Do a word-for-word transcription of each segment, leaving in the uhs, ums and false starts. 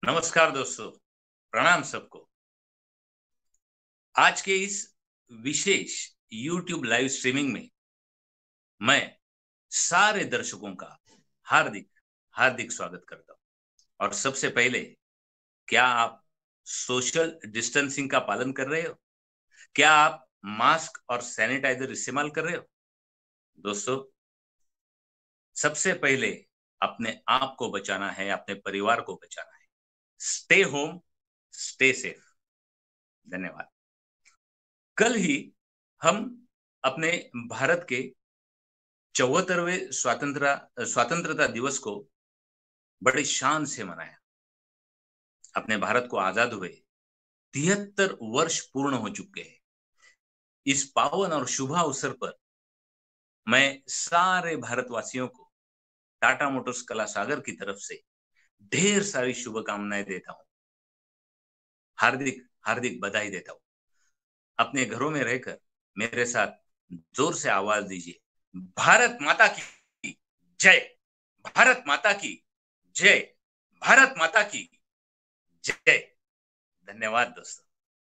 नमस्कार दोस्तों, प्रणाम सबको। आज के इस विशेष YouTube लाइव स्ट्रीमिंग में मैं सारे दर्शकों का हार्दिक हार्दिक स्वागत करता हूं। और सबसे पहले, क्या आप सोशल डिस्टेंसिंग का पालन कर रहे हो? क्या आप मास्क और सैनिटाइजर इस्तेमाल कर रहे हो? दोस्तों, सबसे पहले अपने आप को बचाना है, अपने परिवार को बचाना है। Stay home, stay safe. धन्यवाद। कल ही हम अपने भारत के चौहत्तरवें स्वतंत्रता स्वतंत्रता दिवस को बड़े शान से मनाया। अपने भारत को आजाद हुए तिहत्तर वर्ष पूर्ण हो चुके हैं। इस पावन और शुभ अवसर पर मैं सारे भारतवासियों को टाटा मोटर्स कला सागर की तरफ से ढेर सारी शुभकामनाएं देता हूं, हार्दिक हार्दिक बधाई देता हूं। अपने घरों में रहकर मेरे साथ जोर से आवाज दीजिए, भारत माता की जय, भारत माता की जय, भारत माता की जय। धन्यवाद दोस्तों।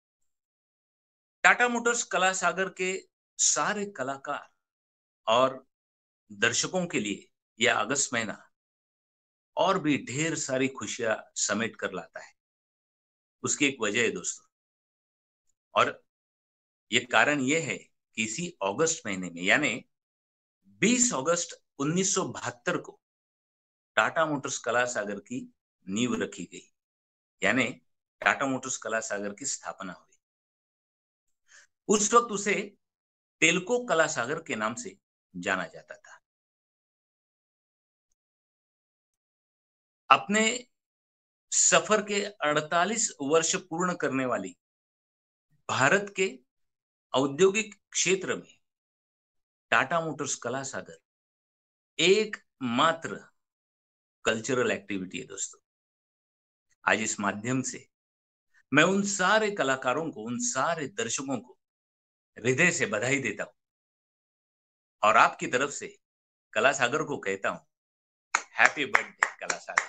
टाटा मोटर्स कला सागर के सारे कलाकार और दर्शकों के लिए यह अगस्त महीना और भी ढेर सारी खुशियां समेट कर लाता है। उसकी एक वजह है दोस्तों, और ये कारण यह है कि इसी अगस्त महीने में यानी बीस अगस्त उन्नीस सौ बहत्तर को टाटा मोटर्स कला सागर की नींव रखी गई, यानी टाटा मोटर्स कला सागर की स्थापना हुई। उस वक्त उसे टेल्को कला सागर के नाम से जाना जाता था। अपने सफर के अड़तालीस वर्ष पूर्ण करने वाली भारत के औद्योगिक क्षेत्र में टाटा मोटर्स कला सागर एक मात्र कल्चरल एक्टिविटी है दोस्तों। आज इस माध्यम से मैं उन सारे कलाकारों को, उन सारे दर्शकों को हृदय से बधाई देता हूं, और आपकी तरफ से कला सागर को कहता हूं, हैप्पी बर्थडे कला सागर।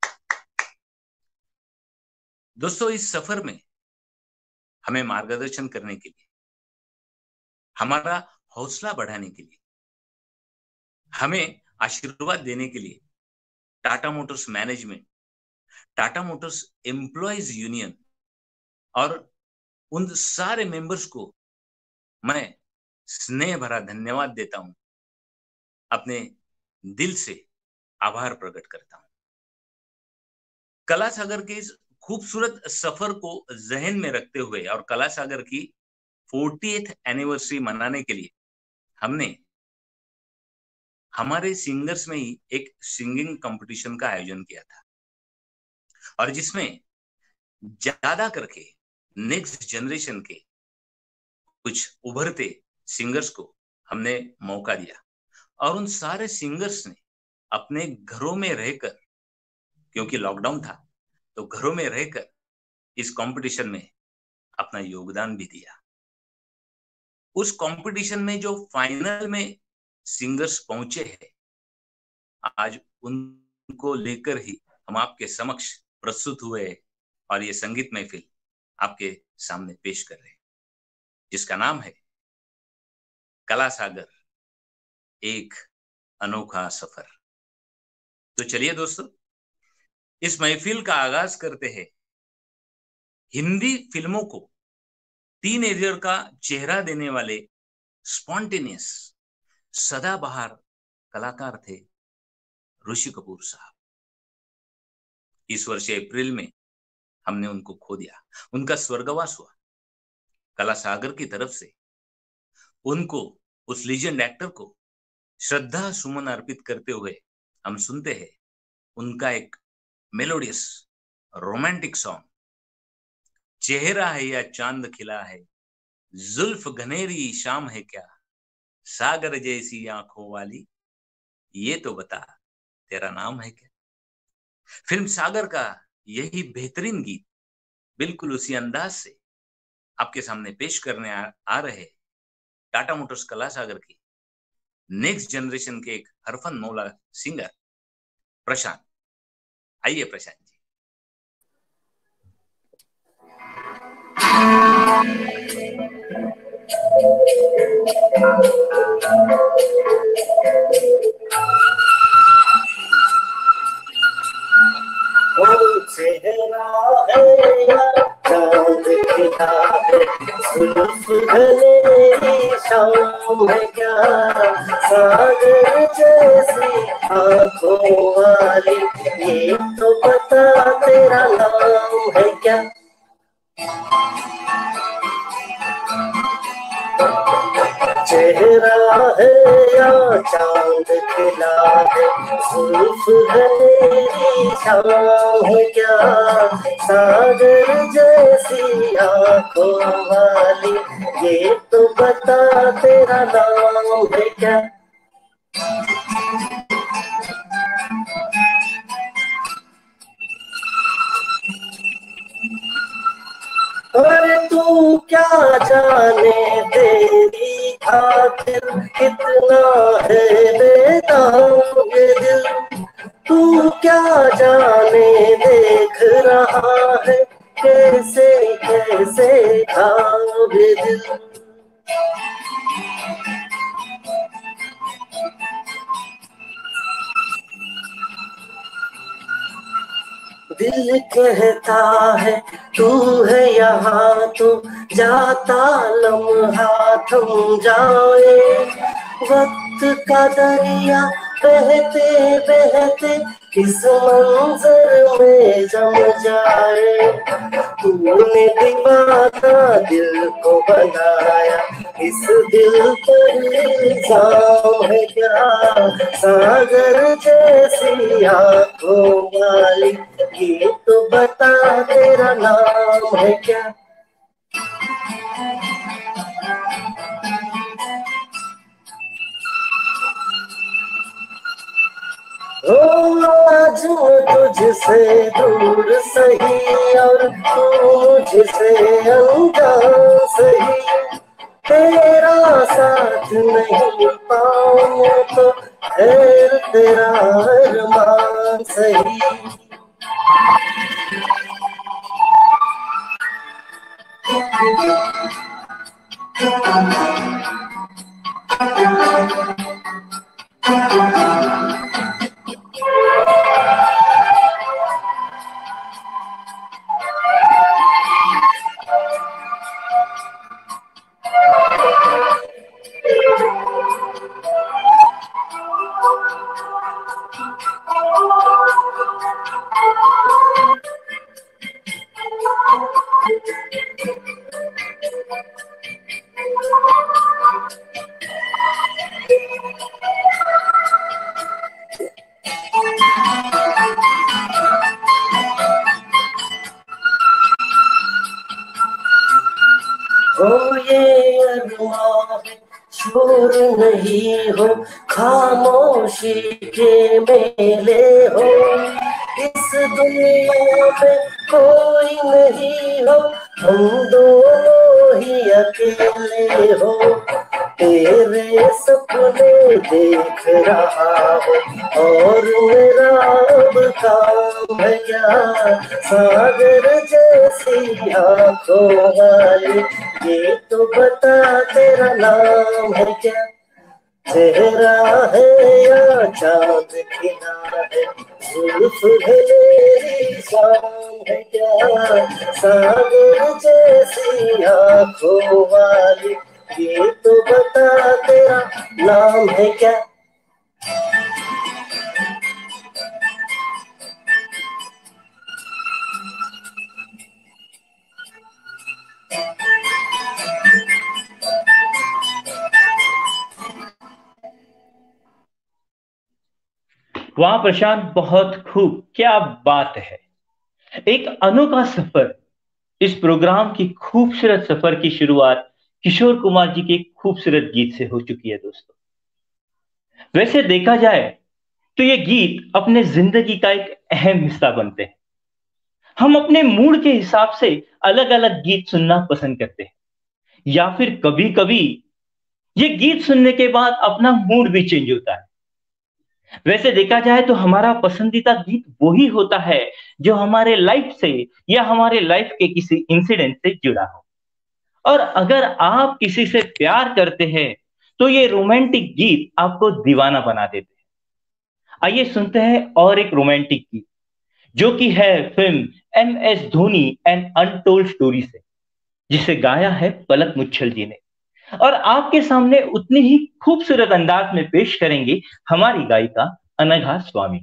दोस्तों, इस सफर में हमें मार्गदर्शन करने के लिए, हमारा हौसला बढ़ाने के लिए, हमें आशीर्वाद देने के लिए Tata Motors management, Tata Motors employees union और उन सारे मेंबर्स को मैं स्नेह भरा धन्यवाद देता हूं, अपने दिल से आभार प्रकट करता हूं। कला सागर के इस खूबसूरत सफर को जहन में रखते हुए और कला सागर की फोर्टिएथ एनिवर्सरी मनाने के लिए हमने हमारे सिंगर्स में ही एक सिंगिंग कंपटीशन का आयोजन किया था, और जिसमें ज्यादा करके नेक्स्ट जनरेशन के कुछ उभरते सिंगर्स को हमने मौका दिया। और उन सारे सिंगर्स ने अपने घरों में रहकर, क्योंकि लॉकडाउन था, तो घरों में रहकर इस कंपटीशन में अपना योगदान भी दिया। उस कंपटीशन में जो फाइनल में सिंगर्स पहुंचे हैं, आज उनको लेकर ही हम आपके समक्ष प्रस्तुत हुए और ये संगीत महफिल आपके सामने पेश कर रहे हैं, जिसका नाम है कला सागर, एक अनोखा सफर। तो चलिए दोस्तों, इस महफिल का आगाज करते हैं हिंदी फिल्मों को टीनएजर का चेहरा देने वाले स्पॉन्टेनियस सदाबहार कलाकार थे ऋषि कपूर साहब। इस वर्ष अप्रैल में हमने उनको खो दिया, उनका स्वर्गवास हुआ। कला सागर की तरफ से उनको, उस लीजेंड एक्टर को श्रद्धा सुमन अर्पित करते हुए हम सुनते हैं उनका एक मेलोडियस रोमांटिक सॉन्ग, चेहरा है या चांद खिला है, जुल्फ घनेरी शाम है क्या, सागर जैसी आंखों वाली, ये तो बता तेरा नाम है क्या। फिल्म सागर का यही बेहतरीन गीत बिल्कुल उसी अंदाज से आपके सामने पेश करने आ, आ रहे टाटा मोटर्स कला सागर की नेक्स्ट जनरेशन के एक हरफन मौला सिंगर प्रशांत। आइए प्रशांत जी। चेहरा है या चांद खिला है, जुल्फ घनेरी शाम है क्या, सागर जैसी आंखों वाली, ये तो बता तेरा नाम है क्या। चेहरा है या चांद खिला है, जुल्फ घनेरी शाम है क्या, सागर जैसी आंखों वाली, ये तो बता तेरा नाम है क्या। अरे तू क्या जाने तेरी खातिर कितना है बेताब ये दिल, तू क्या जाने देख रहा है कैसे कैसे खाब ये दिल। दिल कहता है तू है यहाँ तो जाता लम्हा थम जाए, वक्त का दरिया बहते बहते किस मंजर में जम जाए। तूने दीवाना दिल को बनाया, इस दिल पर इल्जाम है क्या, सागर जैसी आंखों वाली, ये तो बता तेरा नाम है क्या। ओ आज मैं तुझसे दूर सही और तू मुझसे अनजान सही, तेरा साथ नहीं पाऊं तो खैर तेरा अरमान सही। हो ये अरमान शोर नहीं हो, खामोशी के मेले हो, इस दुनिया में कोई नहीं हो, हम दोनों ही अकेले हो। तेरे सपने देख रहा हो और मेरा अब काम है क्या, सागर जैसी आंखों वाली, ये तो बता तेरा नाम है क्या। चेहरा है या चांद खिला है, जुल्फ घनेरी शाम है क्या, सागर जैसी आंखों वाली, ये तो बता तेरा नाम है क्या। वाह प्रशांत, बहुत खूब, क्या बात है। एक अनोखा सफर, इस प्रोग्राम की खूबसूरत सफर की शुरुआत किशोर कुमार जी के खूबसूरत गीत से हो चुकी है दोस्तों। वैसे देखा जाए तो ये गीत अपने जिंदगी का एक अहम हिस्सा बनते हैं। हम अपने मूड के हिसाब से अलग अलग गीत सुनना पसंद करते हैं, या फिर कभी कभी ये गीत सुनने के बाद अपना मूड भी चेंज होता है। वैसे देखा जाए तो हमारा पसंदीदा गीत वही होता है जो हमारे लाइफ से या हमारे लाइफ के किसी इंसिडेंट से जुड़ा हो। और अगर आप किसी से प्यार करते हैं तो ये रोमांटिक गीत आपको दीवाना बना देते हैं। आइए सुनते हैं और एक रोमांटिक गीत जो कि है film M S Dhoni and untold story से, जिसे गाया है पलक मुच्छल जी ने। और आपके सामने उतनी ही खूबसूरत अंदाज में पेश करेंगे हमारी गायिका अनघा स्वामी।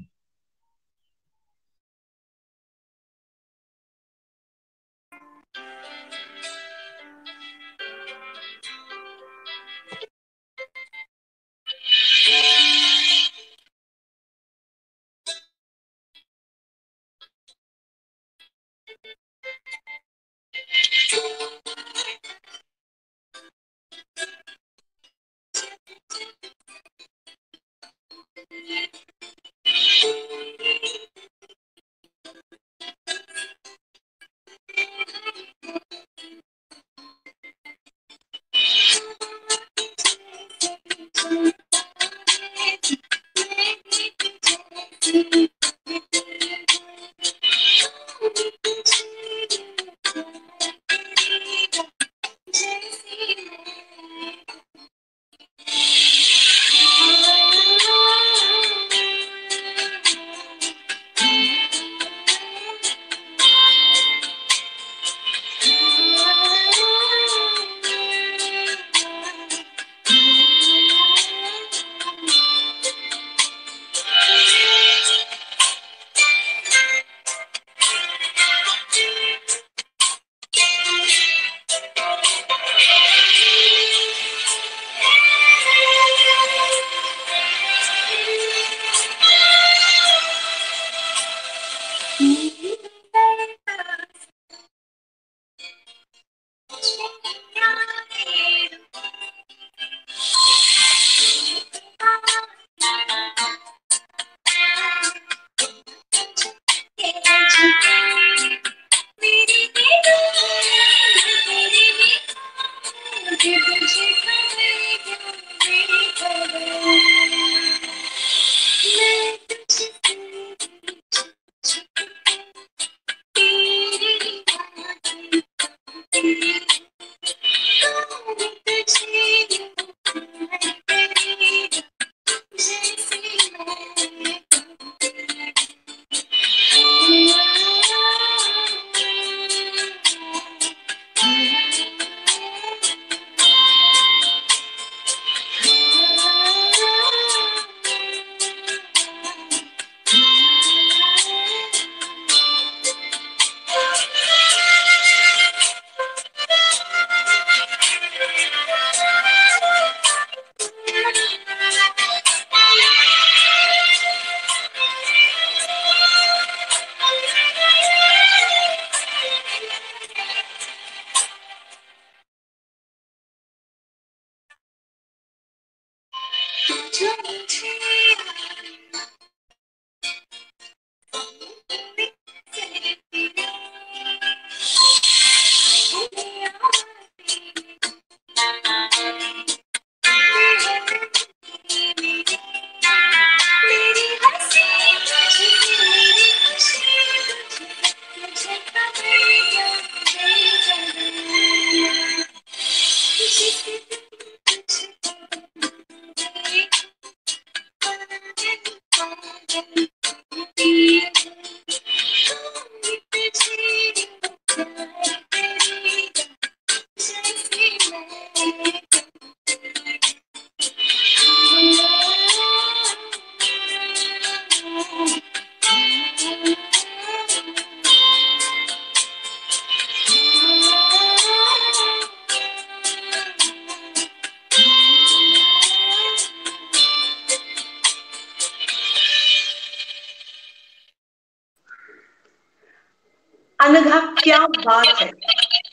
अनघा, क्या बात है,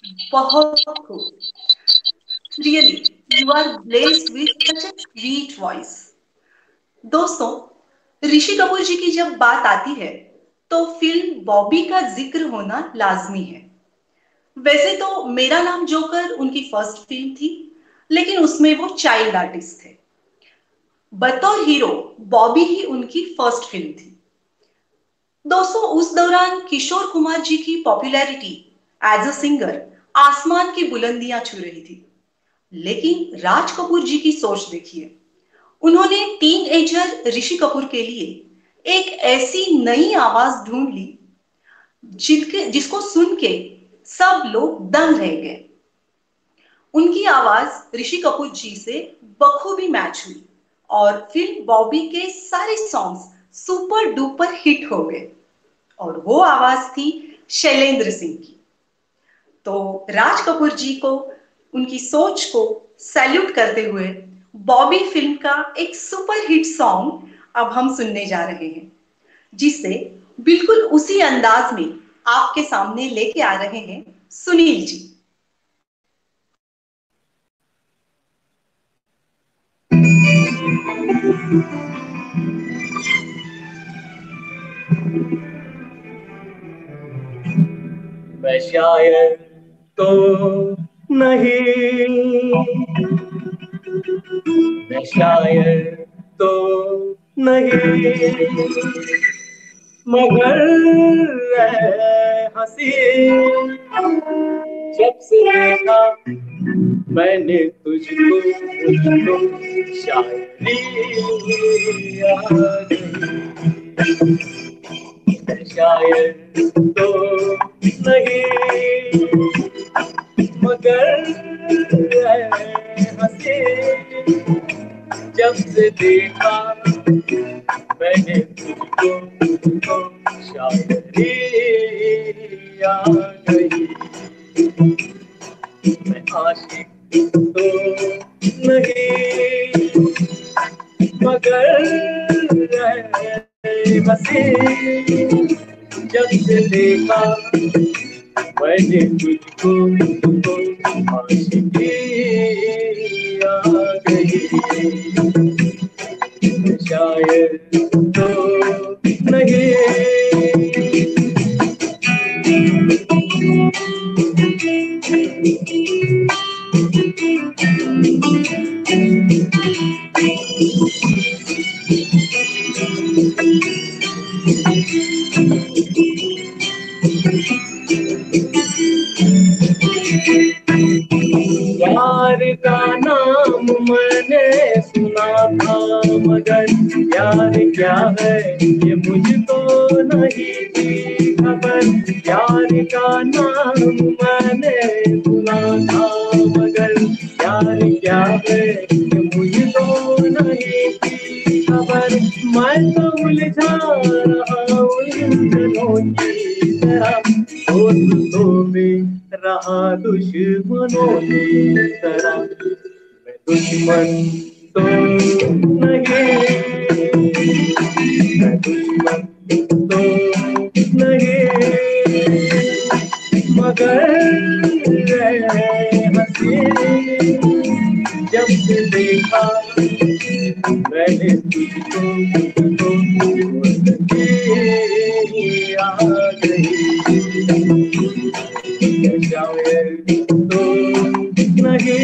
बहुत खूब। Really you are blessed with such a sweet voice. दोस्तों, ऋषि कपूर जी की जब बात आती है तो फिल्म बॉबी का जिक्र होना लाजमी है। वैसे तो मेरा नाम जोकर उनकी फर्स्ट फिल्म थी, लेकिन उसमें वो चाइल्ड आर्टिस्ट थे। बतौर हीरो बॉबी ही उनकी फर्स्ट फिल्म थी। दोस्तों, उस दौरान किशोर कुमार जी की पॉपुलैरिटी एज अ सिंगर आसमान की बुलंदियां छू रही थी। लेकिन राज कपूर जी की सोच देखिए, उन्होंने टीन एजर ऋषि कपूर के लिए एक ऐसी नई आवाज ढूंढ ली जिसके जिसको सुन के सब लोग दंग रह गए। उनकी आवाज ऋषि कपूर जी से बखूबी मैच हुई और फिल्म बॉबी के सारे सॉन्ग्स सुपर डुपर हिट हो गए। और वो आवाज थी शैलेंद्र सिंह की। तो राज कपूर जी को, उनकी सोच को सैल्यूट करते हुए बॉबी फिल्म का एक सुपर हिट सॉन्ग अब हम सुनने जा रहे हैं, जिसे बिल्कुल उसी अंदाज में आपके सामने लेके आ रहे हैं सुनील जी। मैं शायर तो नहीं, मैं शायर तो नहीं, मगर हंसी जब से देखा मैंने तुझको, तुझको शायरी आ गई। मैं शायर तो नहीं, मगर हंसी जब से देखा मैंने तुझको, तुझको शायरी आ गई। मैं आशिक तो नहीं, मगर हंसी जब से देखा मैंने तुझको, तुझको आशिकी आ गई। शायर तो नहीं, यार का नाम मैंने सुना था, मगर यार क्या है ये मुझको नहीं थी खबर। यार का नाम मैंने सुना था, मगर यार क्या है ये मुझको नहीं थी खबर। मैं तो उलझा रहा उलझनों की तरह, दोस्तों में रहा दुश्मनों की तरह। मैं दुश्मन तो नहीं, मैं दुश्मन तो नहीं, मगर हंसी जब से देखा मैंने तुझको, तुझको आ गई। शायर तो नहीं,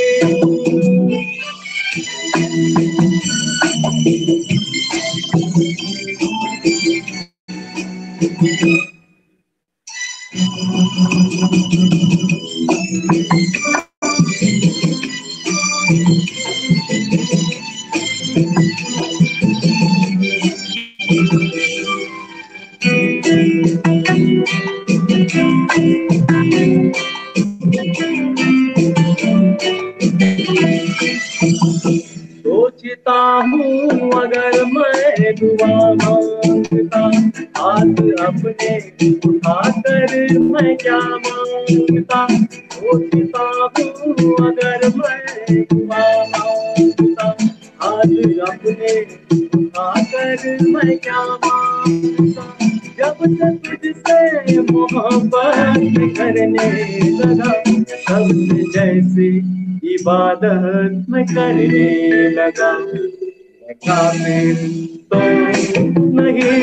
सोचता हूँ अगर मैं दुआ मांगता, हाथ अपने उठाकर मैं क्या मांगता। सोचता हूँ अगर मैं दुआ मांगता, हाथ अपने उठाकर मैं क्या मांगता। जब तक तुझसे मोहब्बत करने लगा, सबसे जैसे इबादत में करने लगा। मैं काफिर तो नहीं,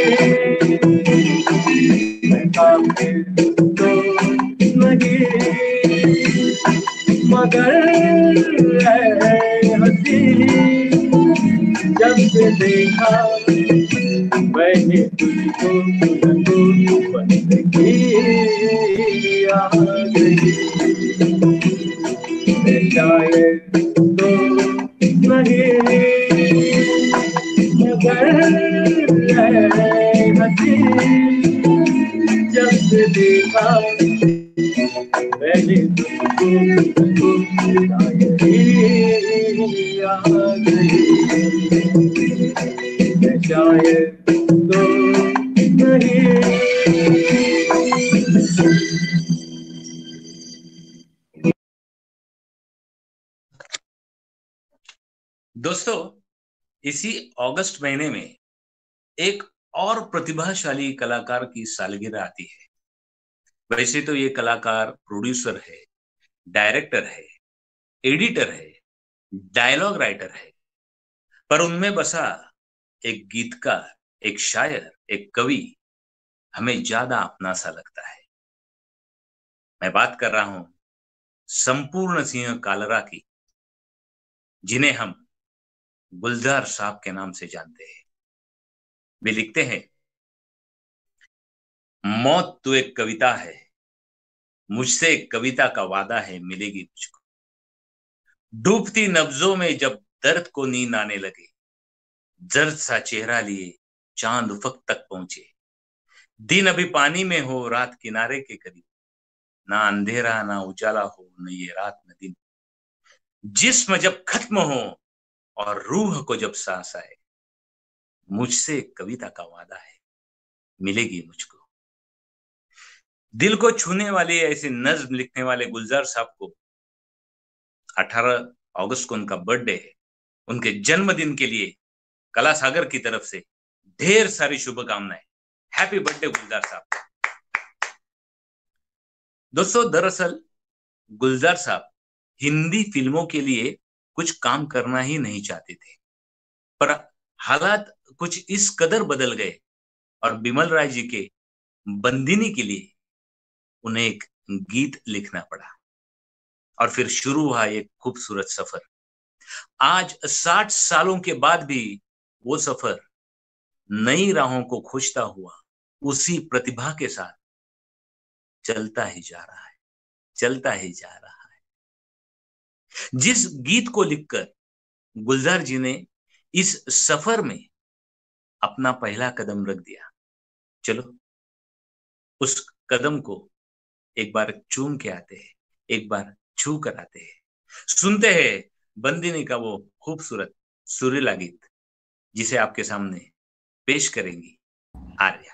मैं काफिर तो नहीं, मगर हंसी जब से देखा मैंने तुझको, तुझको बंदगी आ गई। सागर है हंसी, जब से देखा मैंने तुमको शायरी आ गई, मैं शायद तो नहीं। दोस्तों, इसी अगस्त महीने में एक और प्रतिभाशाली कलाकार की सालगिरह आती है। वैसे तो ये कलाकार प्रोड्यूसर है, डायरेक्टर है, एडिटर है, डायलॉग राइटर है, पर उनमें बसा एक गीतकार, एक शायर, एक कवि हमें ज्यादा अपना सा लगता है। मैं बात कर रहा हूं संपूर्ण सिंह कालरा की, जिन्हें हम गुलजार साहब के नाम से जानते हैं। वे लिखते हैं, मौत तो एक कविता है, मुझसे एक कविता का वादा है, मिलेगी मुझको। डूबती नब्जों में जब दर्द को नींद आने लगे, जर्द सा चेहरा लिए चांद उफक तक पहुंचे। दिन अभी पानी में हो, रात किनारे के करीब, ना अंधेरा ना उजाला हो, न ये रात न दिन। जिस्म जब खत्म हो और रूह को जब सांस आए, मुझसे एक कविता का वादा है, मिलेगी मुझको। दिल को छूने वाली ऐसे नज्म लिखने वाले गुलजार साहब को अठारह अगस्त को उनका बर्थडे है। उनके जन्मदिन के लिए कला सागर की तरफ से ढेर सारी शुभकामनाएं। हैप्पी बर्थडे गुलजार साहब। दोस्तों, दरअसल गुलजार साहब हिंदी फिल्मों के लिए कुछ काम करना ही नहीं चाहते थे, पर हालात कुछ इस कदर बदल गए और बिमल राय जी के बंदिनी के लिए उन्हें एक गीत लिखना पड़ा और फिर शुरू हुआ एक खूबसूरत सफर। आज साठ सालों के बाद भी वो सफर नई राहों को खोजता हुआ उसी प्रतिभा के साथ चलता ही जा रहा है, चलता ही जा रहा है। जिस गीत को लिखकर गुलजार जी ने इस सफर में अपना पहला कदम रख दिया, चलो उस कदम को एक बार चूम के आते हैं, एक बार छू कर आते हैं। सुनते हैं बंदिनी का वो खूबसूरत सुरीला गीत, जिसे आपके सामने पेश करेंगी आर्या।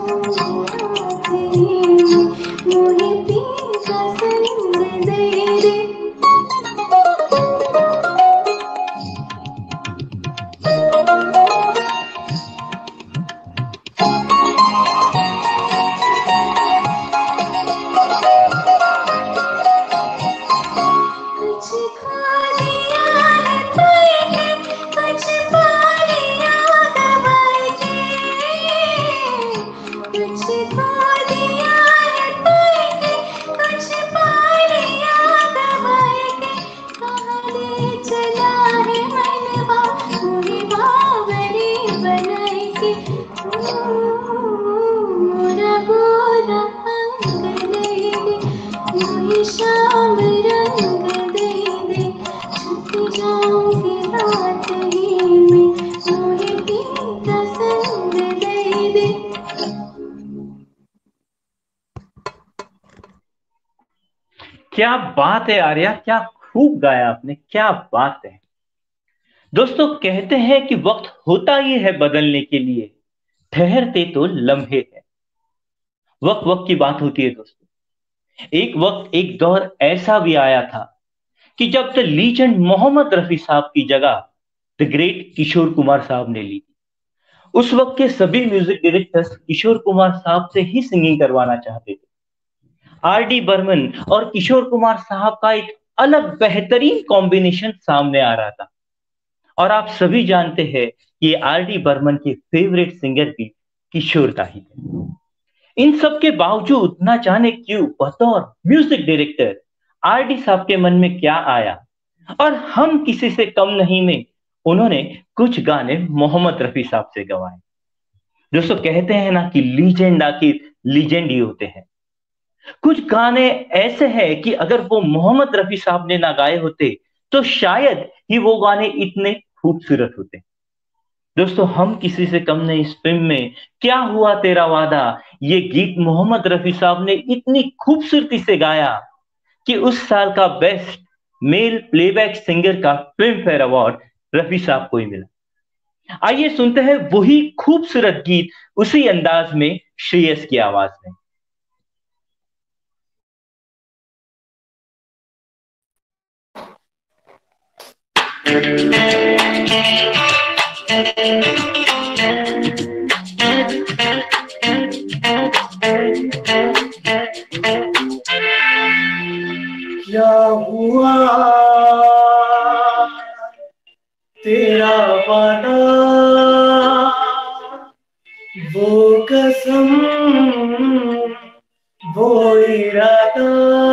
क्या बात है आर्या, क्या खूब गाया आपने, क्या बात है। दोस्तों कहते हैं कि वक्त होता ही है बदलने के लिए, ठहरते तो लम्हे हैं। वक्त वक्त की बात होती है दोस्तों। एक वक्त एक दौर ऐसा भी आया था कि जब द लीजेंड मोहम्मद रफी साहब की जगह द ग्रेट किशोर कुमार साहब ने ली। उस वक्त के सभी म्यूजिक डायरेक्टर्स किशोर कुमार साहब से ही सिंगिंग करवाना चाहते थे। आर डी बर्मन और किशोर कुमार साहब का एक अलग बेहतरीन कॉम्बिनेशन सामने आ रहा था। और आप सभी जानते हैं कि आर डी बर्मन के फेवरेट सिंगर भी किशोर दा ही है। इन सब के बावजूद न जाने क्यों बतौर म्यूजिक डायरेक्टर आर डी साहब के मन में क्या आया और हम किसी से कम नहीं में उन्होंने कुछ गाने मोहम्मद रफी साहब से गवाए। दोस्तों कहते हैं ना कि लीजेंड आखिर लीजेंड ही होते हैं। कुछ गाने ऐसे हैं कि अगर वो मोहम्मद रफी साहब ने ना गाए होते तो शायद ही वो गाने इतने खूबसूरत होते। दोस्तों हम किसी से कम नहीं इस फिल्म में क्या हुआ तेरा वादा, ये गीत मोहम्मद रफी साहब ने इतनी खूबसूरती से गाया कि उस साल का बेस्ट मेल प्लेबैक सिंगर का फिल्म फेयर अवार्ड रफी साहब को ही मिला। आइए सुनते हैं वही खूबसूरत गीत उसी अंदाज में श्रेयस की आवाज में। क्या हुआ तेरा वादा, वो कसम वो इरादा,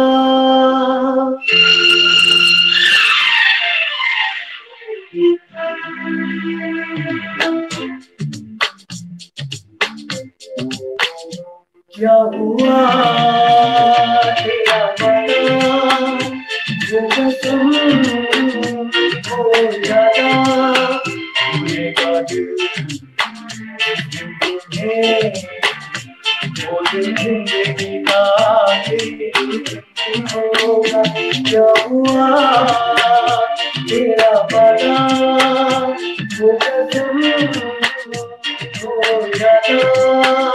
क्या हुआ तेरा वादा, वो कसम वो इरादा, भूलेगा दिल तुम्हें, वो दिल जिंदगी का होगा। क्या हुआ तेरा वादा, वो कसम वो इरादा,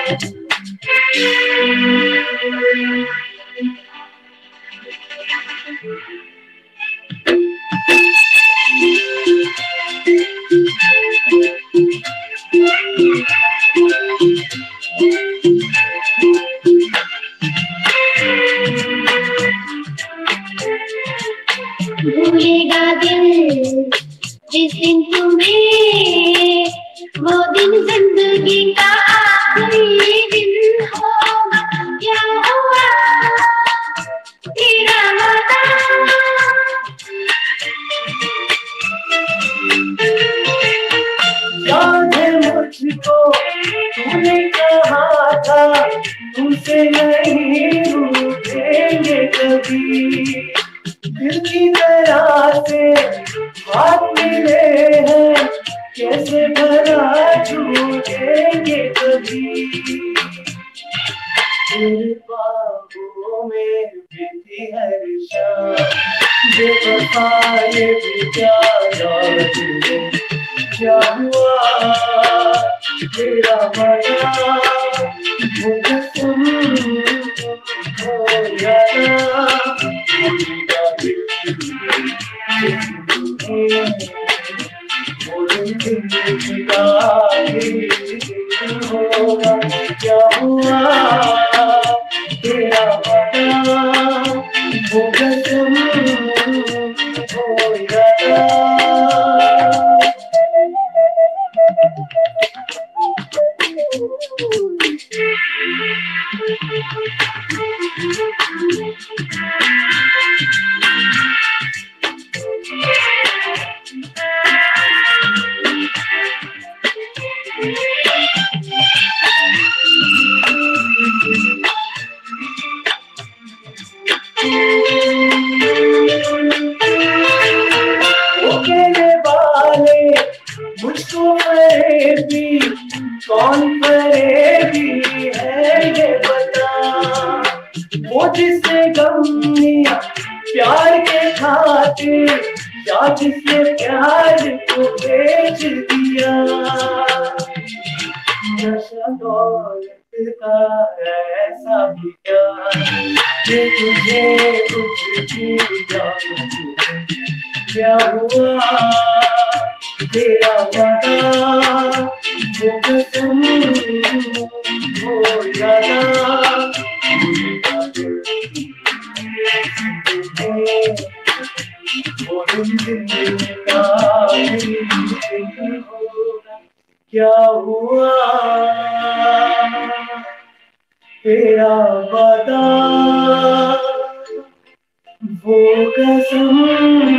भूलेगा दिल जिस दिन तुम्हें, वो दिन जिंदगी का आखिरी दिन होगा। क्या हुआ तेरा वादा, याद है मुझको तूने कहा था तुमसे नहीं रूठेंगे कभी, दिल की तरह से हाथ मिले हैं कैसे भला छूटेंगे कभी, तेरे ख्वाबों में बीती हर शाम बेवफा ये भी क्या याद है। क्या हुआ तेरा वादा, वो कसम हो यारा भूलेगा वो जिंदगी का होगा क्या हुआ तेरा वादा वो कसम हो यारा। मुझको फरेबी कौन फरेबी है ये बता, वो जिसने गम लिया प्यार के खातिर या जिसने प्यार को बेच दिया। नशा दौलत का ऐसा भी क्या कि तुझे कुछ भी जाने क्या हुआ तेरा वादा वो कसम हो यारा वो जिंदगी का होगा क्या हुआ तेरा वादा वो कसम।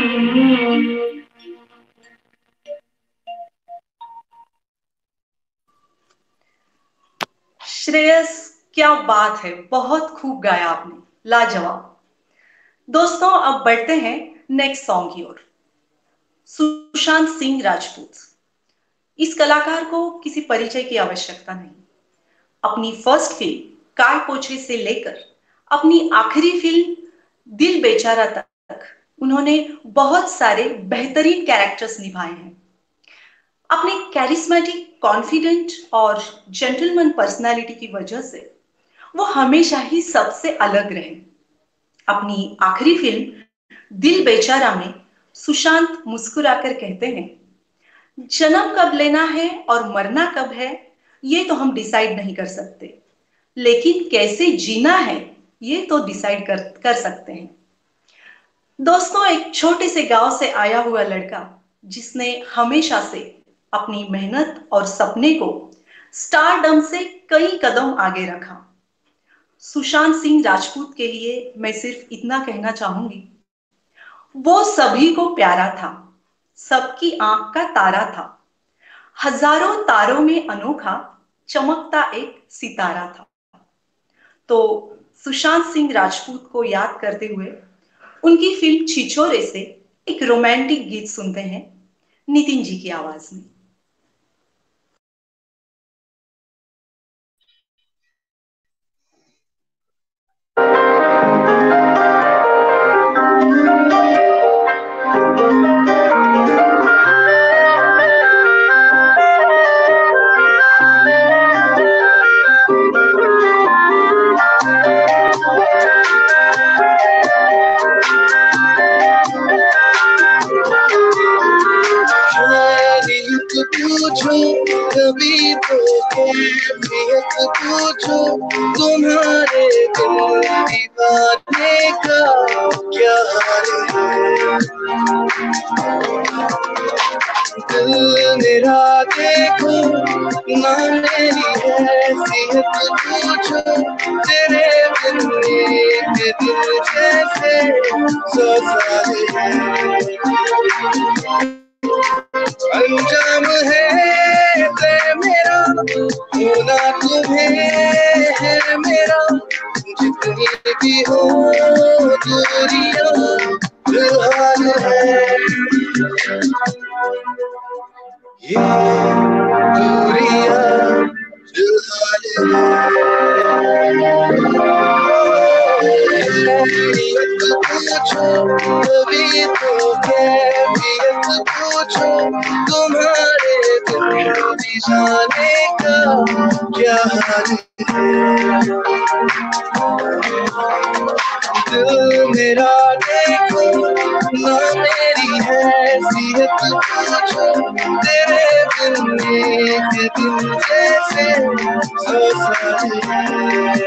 श्रेयस, क्या बात है, बहुत खूब गाया आपने, लाजवाब। दोस्तों, अब बढ़ते हैं नेक्स्ट सॉन्ग की ओर। सुशांत सिंह राजपूत, इस कलाकार को किसी परिचय की आवश्यकता नहीं। अपनी फर्स्ट फिल्म काय पोछे से लेकर अपनी आखिरी फिल्म दिल बेचारा तक उन्होंने बहुत सारे बेहतरीन कैरेक्टर्स निभाए हैं। अपने कैरिस्मेटिक, कॉन्फिडेंट और जेंटलमैन पर्सनालिटी की वजह से वो हमेशा ही सबसे अलग रहे। अपनी आखिरी फिल्म दिल बेचारा में सुशांत मुस्कुराकर कहते हैं, जन्म कब लेना है और मरना कब है ये तो हम डिसाइड नहीं कर सकते, लेकिन कैसे जीना है ये तो डिसाइड कर, कर सकते हैं। दोस्तों, एक छोटे से गांव से आया हुआ लड़का जिसने हमेशा से अपनी मेहनत और सपने को स्टारडम से कई कदम आगे रखा। सुशांत सिंह राजपूत के लिए मैं सिर्फ इतना कहना चाहूंगी, वो सभी को प्यारा था, सबकी आंख का तारा था, हजारों तारों में अनोखा चमकता एक सितारा था। तो सुशांत सिंह राजपूत को याद करते हुए उनकी फिल्म छिछोरे से एक रोमांटिक गीत सुनते हैं नितिन जी की आवाज में। कभी तो कैफियत पूछो तुम्हारे दिल दीवाने का क्या हाल है। दिल मेरा देखो ना मेरी हैसियत पूछो, तेरे बिन एक दिल जैसे सौ साल है। अंजाम है ते मेरा होना तुम्हें है मेरा, जितनी भी हो दूरियां फिलहाल है। ये दूरियां फिलहाल पूछो कभी तो कैफियत पूछो तुम्हारे दिल भी जाने का क्या हाल है। दिल मेरा देखो ना मेरी हैसियत पूछो, तेरे बिन एक दिन जैसे सौ साल है।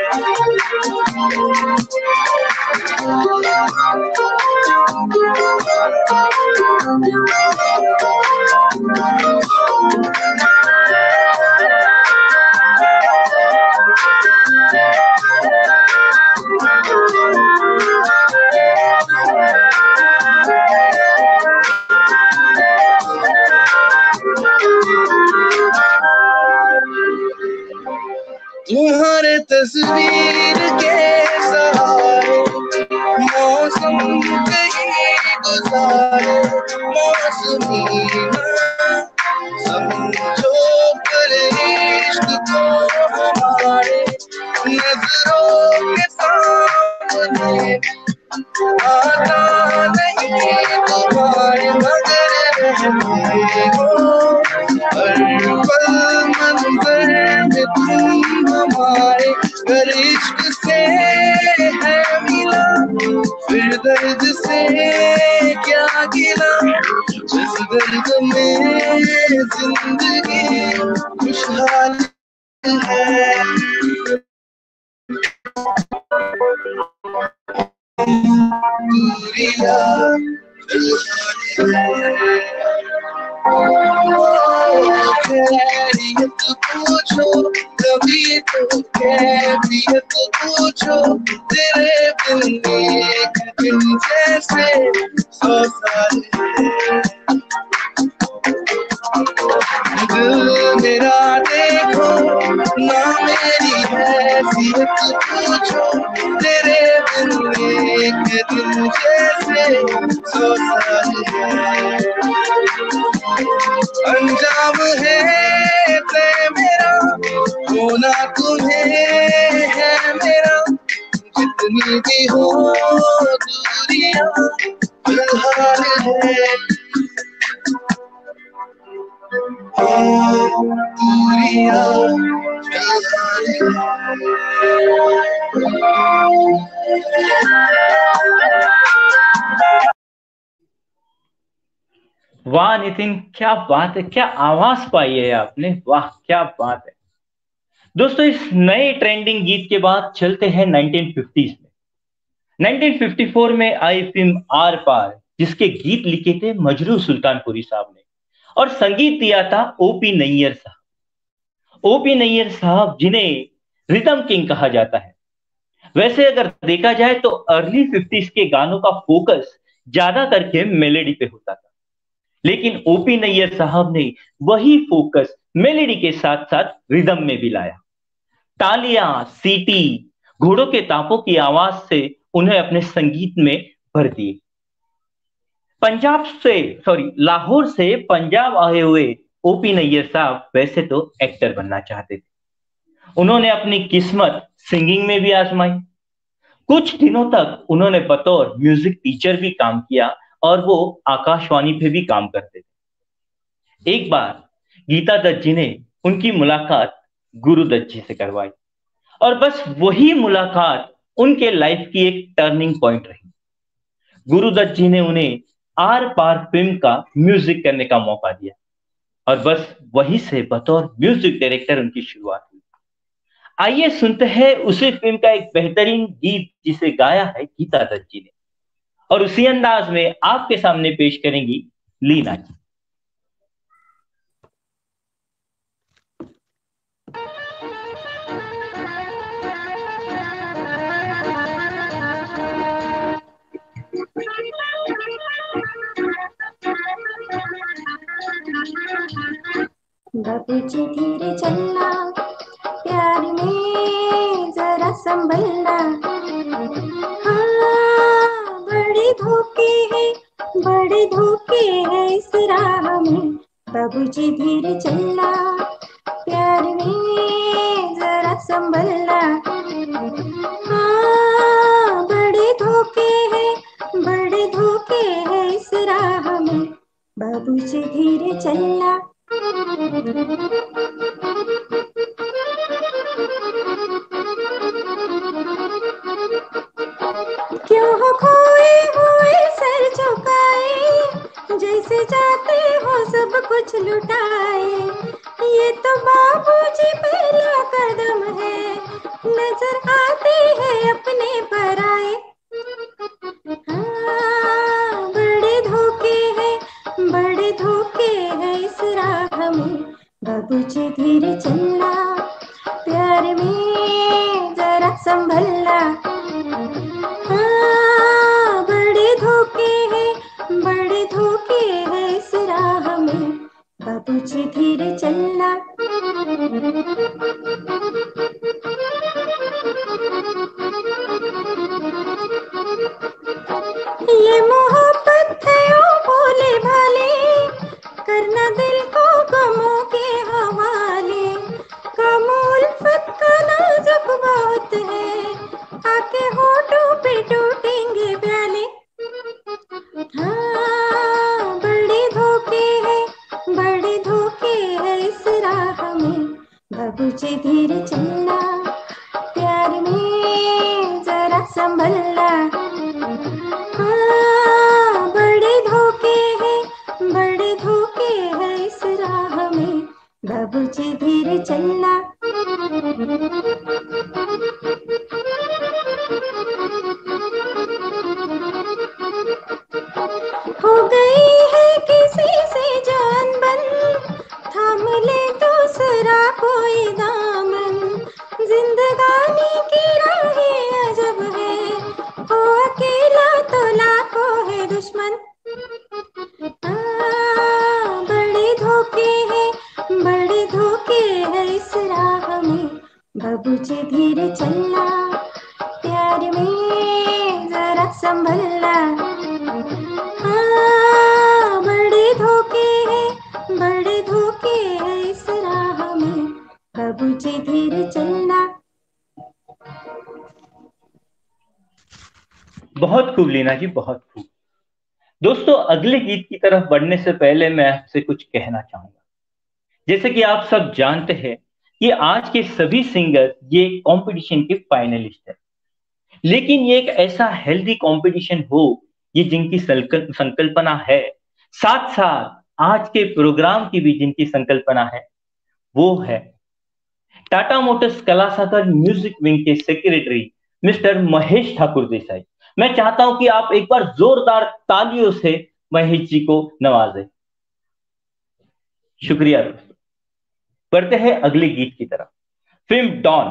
तुम्हारे तस्वीर के सहारे मौसम कहीं गुजारे, मौसमी समझो कर इश्क को हमारे नजरों के सामने आता नहीं तुम्हारे, मगर रहते हो हर पल मंजर में तुम हमारे। अगर इश्क से है मिला फिर दर्द से क्या गिला, जिस दर्द में जिंदगी खुशहाल है। दूरिया खैरियत पूछो कभी तो कैफियत पूछो, तेरे बिन एक दिन जैसे सौ साल है। दिल मेरा देखो ना मेरी हैसियत पूछो, तेरे बिन एक दिन जैसे सौ साल है। अंजाम है तय मेरा होना तुम्हें है मेरा, जितनी भी हो दूरियां फिलहाल है। दूरियां फिलहाल वाह नितिन, क्या बात है, क्या आवाज पाई है आपने, वाह क्या बात है। दोस्तों इस नए ट्रेंडिंग गीत के बाद चलते हैं नाइनटीन फिफ्टीज़ में। नाइनटीन फिफ्टी फोर में आई फिल्म आर पार, जिसके गीत लिखे थे मजरू सुल्तानपुरी साहब ने और संगीत दिया था ओपी नैयर साहब। ओपी नैयर साहब जिन्हें रिदम किंग कहा जाता है। वैसे अगर देखा जाए तो अर्ली फिफ्टीज के गानों का फोकस ज्यादा करके मेलेडी पे होता था, लेकिन ओपी नैयर साहब ने वही फोकस मेलेडी के साथ साथ रिदम में भी लाया। तालियां, सीटी, घोड़ों के तापों की आवाज से उन्हें अपने संगीत में भर दिए। पंजाब से सॉरी लाहौर से पंजाब आए हुए ओपी नैयर साहब वैसे तो एक्टर बनना चाहते थे। उन्होंने अपनी किस्मत सिंगिंग में भी आजमाई। कुछ दिनों तक उन्होंने बतौर म्यूजिक टीचर भी काम किया और वो आकाशवाणी पे भी काम करते थे। एक बार गीता दत्त जी ने उनकी मुलाकात गुरु दत्त जी से करवाई और बस वही मुलाकात उनके लाइफ की एक टर्निंग पॉइंट रही। गुरु दत्त जी ने उन्हें आर पार फिल्म का म्यूजिक करने का मौका दिया और बस वहीं से बतौर म्यूजिक डायरेक्टर उनकी शुरुआत हुई। आइए सुनते हैं उसी फिल्म का एक बेहतरीन गीत जिसे गाया है गीता दत्त जी ने, और उसी अंदाज में आपके सामने पेश करेंगी लीना जी। बाबूजी धीरे चलना, प्यार में जरा संभलना, हाँ बड़े धोखे हैं, बड़े धोखे हैं इस राह में। बाबूजी धीरे चलना, प्यार में जरा संभलना, हाँ बड़े धोखे हैं, बड़े धोखे हैं इस राह में। बाबूजी धीरे चलना। क्यों हो खोए हुए सर झुकाए, जैसे जाते हो सब कुछ लुटाए। ये तो बाबूजी पहला कदम है, नजर आते हैं अपने पराए। हाँ, बड़े धोखे हैं, बड़े धोखे हैं इस राह में। बाबूजी धीरे चलना, प्यार में जरा संभलना। हाँ, बड़े धोखे हैं, बड़े धोखे हैं इस राह में। बाबूजी धीरे चलना। ये मोहब्बत है ओ भोले भाले, करना दिल को गमों के हवाले। गम उल्फत का नाजुक बहुत है, आके होठों पे टूटेंगे प्याले। हाँ, बड़े धोखे हैं, बड़े धोखे हैं इस राह में। बाबूजी धीरे चलना, प्यार में जरा संभलना। हाँ, बड़े धोखे हैं, बड़े धोखे हैं इस राह में। बाबूजी धीरे चलना। हो गई है किसी से जान बन, थाम ले दूसरा कोई दामन। जिंदगानी की राहें अजब है, हो अकेला तो लाखों है दुश्मन। हाँ, बड़े धोखे हैं, बड़े धोखे हैं इस राह में। बाबूजी धीरे चलना, प्यार में जरा संभलना। हाँ, बड़े धोखे हैं, बड़े धोखे हैं इस राह में। बाबूजी धीरे चलना। बहुत खूब लीना जी, बहुत खूब। दोस्तों, अगले गीत की तरफ बढ़ने से पहले मैं आपसे कुछ कहना चाहूंगा। जैसे कि आप सब जानते हैं कि आज के सभी सिंगर ये कंपटीशन के फाइनलिस्ट हैं, लेकिन ये एक ऐसा हेल्दी कंपटीशन हो, ये जिनकी संकल्पना है, साथ साथ आज के प्रोग्राम की भी जिनकी संकल्पना है, वो है Tata Motors Kalasagar music wing के सेक्रेटरी मिस्टर महेश ठाकुर देसाई। मैं चाहता हूं कि आप एक बार जोरदार तालियों से महेश जी को नवाजें। शुक्रिया दोस्तों। बढ़ते हैं अगले गीत की तरफ। फिल्म डॉन,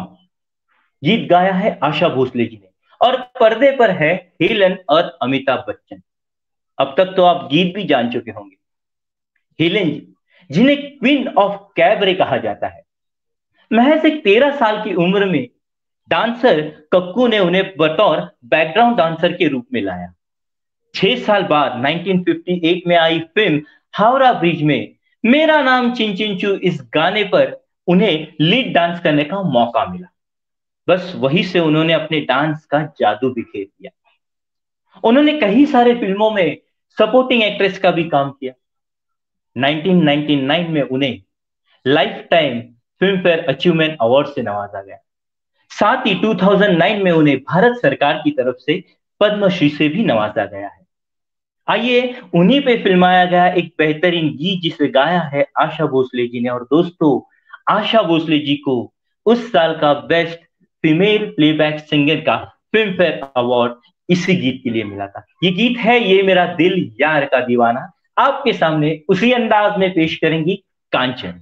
गीत गाया है आशा भोसले जी ने और पर्दे पर है हेलन और अमिताभ बच्चन। अब तक तो आप गीत भी जान चुके होंगे। हेलन जी, जिन्हें क्वीन ऑफ कैबरे कहा जाता है, महज एक तेरह साल की उम्र में डांसर कक्कू ने उन्हें बतौर बैकग्राउंड डांसर के रूप में लाया। छह साल बाद उन्नीस सौ अट्ठावन में आई फिल्म हावड़ा ब्रिज में मेरा नाम चिंचिंचू इस गाने पर उन्हें लीड डांस करने का मौका मिला। बस वहीं से उन्होंने अपने डांस का जादू बिखेर दिया। उन्होंने कई सारे फिल्मों में सपोर्टिंग एक्ट्रेस का भी काम किया। उन्नीस सौ निन्यानवे में उन्हें lifetime Filmfare achievement award से नवाजा गया। साथ ही दो हज़ार नौ में उन्हें भारत सरकार की तरफ से पद्मश्री से भी नवाजा गया है। आइए उन्हीं पे फिल्माया गया एक बेहतरीन गीत जिसे गाया है आशा भोसले जी ने। और दोस्तों, आशा भोसले जी को उस साल का बेस्ट फीमेल प्लेबैक सिंगर का फिल्म फेयर अवार्ड इसी गीत के लिए मिला था। ये गीत है ये मेरा दिल यार का दीवाना। आपके सामने उसी अंदाज में पेश करेंगी कांचन।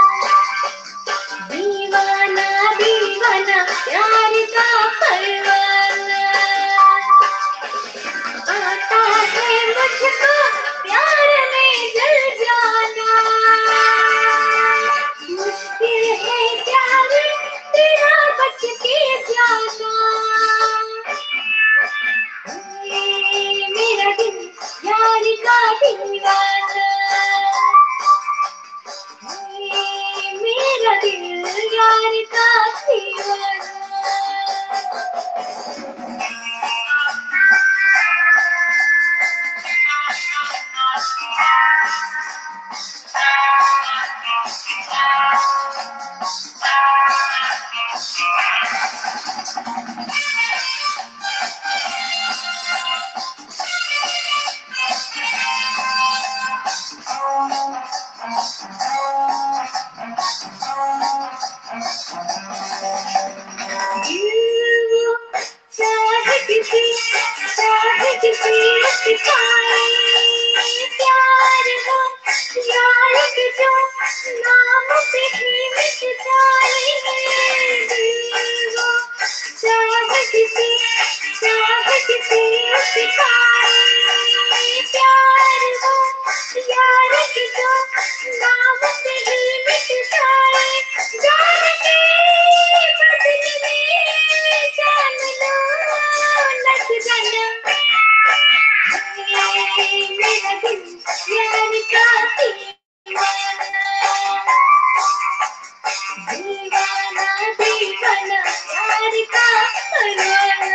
दीवाना दीवाना प्यार का परवाना। का दीवाना, मेरा दिल यार का दीवाना। चाहे किसी चाहे किसी सिखाए प्यार हो यार के जो नाम से ही मिट जाए दिल वो। चाहे किसी चाहे किसी सिखाए प्यार हो यार के जो नाम से ही मिट जाए। जान के बदले में जान लो लग जाना, मेरा दिल यार का दीवाना, दीवाना दीवाना यार का परवाना।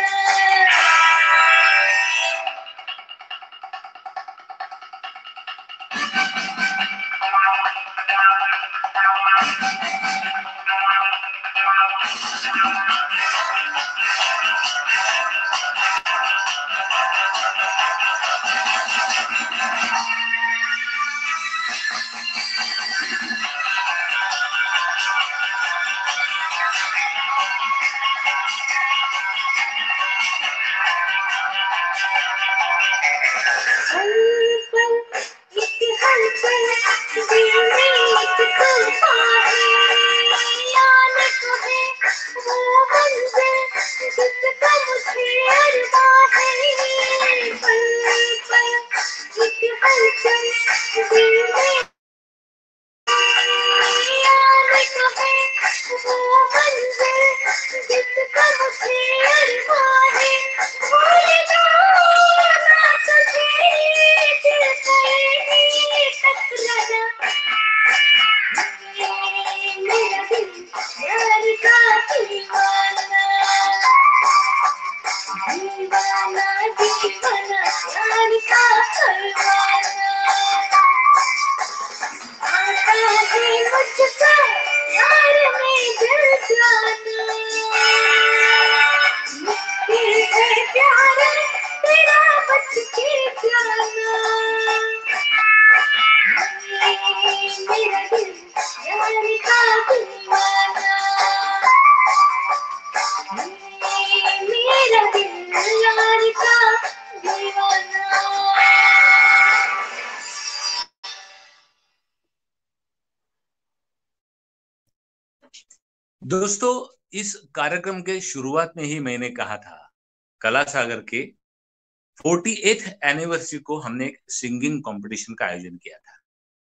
दोस्तों, इस कार्यक्रम के शुरुआत में ही मैंने कहा था, कला सागर के अड़तालीसवें एनिवर्सरी को हमने एक सिंगिंग कंपटीशन का आयोजन किया था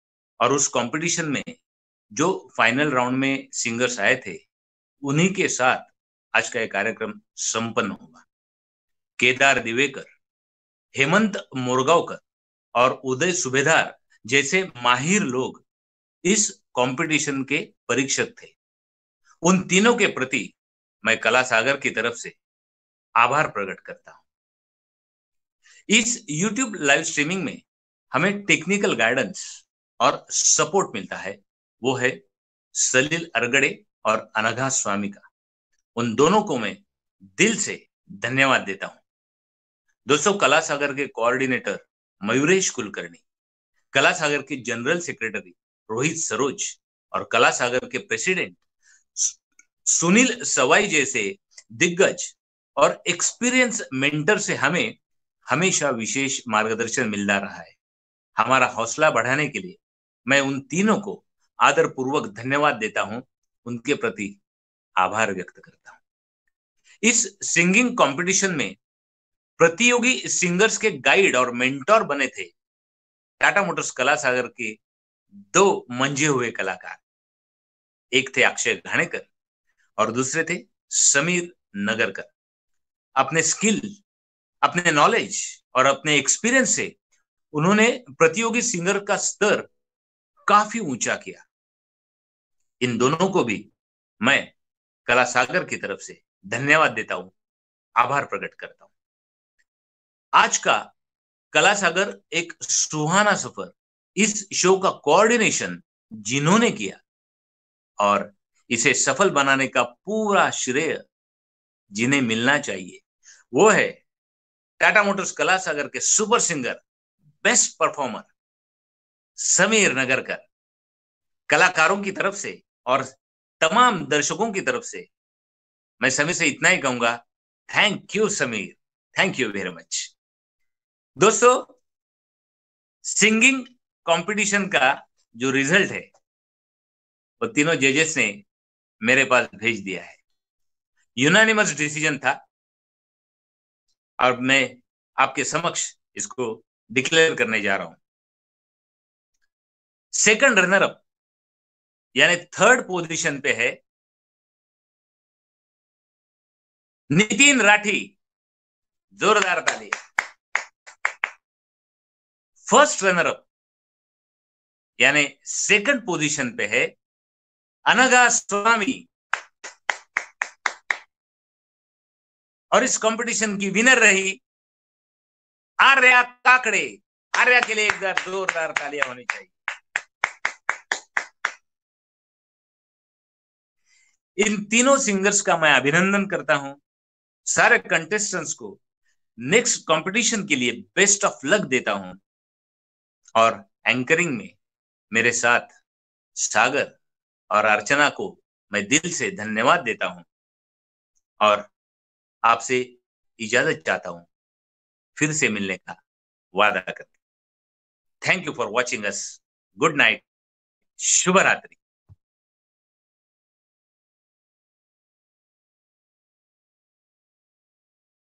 और उस कंपटीशन में जो फाइनल राउंड में सिंगर्स आए थे उन्हीं के साथ आज का यह कार्यक्रम संपन्न हुआ। केदार दिवेकर, हेमंत मोरगांवकर और उदय सुबेदार जैसे माहिर लोग इस कंपटीशन के परीक्षक थे। उन तीनों के प्रति मैं कला सागर की तरफ से आभार प्रकट करता हूं। इस YouTube लाइव स्ट्रीमिंग में हमें टेक्निकल गाइडेंस और सपोर्ट मिलता है, वो है सलील अरगड़े और अनघा स्वामी का। उन दोनों को मैं दिल से धन्यवाद देता हूं। दोस्तों, कला सागर के कोऑर्डिनेटर मयूरेश कुलकर्णी, कला सागर के जनरल सेक्रेटरी रोहित सरोज और कला सागर के प्रेसिडेंट सुनील सवाई जैसे दिग्गज और एक्सपीरियंस मेंटर से हमें हमेशा विशेष मार्गदर्शन मिलता रहा है। हमारा हौसला बढ़ाने के लिए मैं उन तीनों को आदर पूर्वक धन्यवाद देता हूं, उनके प्रति आभार व्यक्त करता हूं। इस सिंगिंग कंपटीशन में प्रतियोगी सिंगर्स के गाइड और मेंटोर बने थे टाटा मोटर्स कला सागर के दो मंझे हुए कलाकार। एक थे अक्षय घाणेकर और दूसरे थे समीर नगरकर। अपने स्किल, अपने नॉलेज और अपने एक्सपीरियंस से उन्होंने प्रतियोगी सिंगर का स्तर काफी ऊंचा किया। इन दोनों को भी मैं कला सागर की तरफ से धन्यवाद देता हूं, आभार प्रकट करता हूं। आज का कला सागर एक सुहाना सफर, इस शो का कोऑर्डिनेशन जिन्होंने किया और इसे सफल बनाने का पूरा श्रेय जिन्हें मिलना चाहिए वो है टाटा मोटर्स कला सागर के super singer, best performer Sameer Nagarkar. कलाकारों की तरफ से और तमाम दर्शकों की तरफ से मैं समीर से इतना ही कहूंगा, thank you Sameer, thank you very much. दोस्तों, सिंगिंग कंपटीशन का जो रिजल्ट है वो तीनों जजेस ने मेरे पास भेज दिया है। यूनानिमस डिसीजन था और मैं आपके समक्ष इसको डिक्लेयर करने जा रहा हूं। सेकंड रनर अप यानी थर्ड पोजीशन पे है नितिन राठी, जोरदार ताली। फर्स्ट रनर अप यानी सेकंड पोजीशन पे है अनघा स्वामी और इस कंपटीशन की विनर रही आर्या काकड़े। आर्या के लिए एक बार जोरदार तालियां होनी चाहिए। इन तीनों सिंगर्स का मैं अभिनंदन करता हूं। सारे कंटेस्टेंट्स को नेक्स्ट कंपटीशन के लिए बेस्ट ऑफ लक देता हूं और एंकरिंग में मेरे साथ सागर और अर्चना को मैं दिल से धन्यवाद देता हूं और आपसे इजाजत चाहता हूं, फिर से मिलने का वादा करके। Thank you for watching us. Good night, शुभ रात्रि।